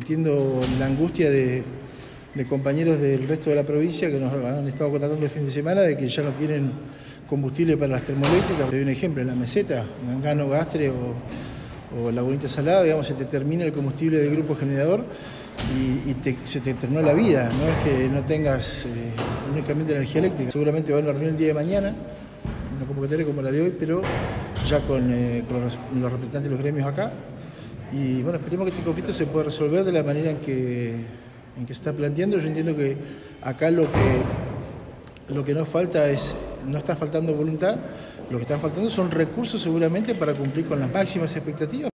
entiendo la angustia de compañeros del resto de la provincia que nos han estado contando el fin de semana de que ya no tienen combustible para las termoeléctricas. Te doy un ejemplo, en la meseta, Mangano, Gastre o La Bonita Salada, digamos, se te termina el combustible del grupo generador y se te terminó la vida. No es que no tengas únicamente energía eléctrica. Seguramente va a haber una reunión el día de mañana, una convocatoria como la de hoy, pero ya con los representantes de los gremios acá. Y bueno, esperemos que este conflicto se pueda resolver de la manera en que se está planteando. Yo entiendo que acá lo que nos falta no está faltando voluntad, lo que están faltando son recursos seguramente para cumplir con las máximas expectativas.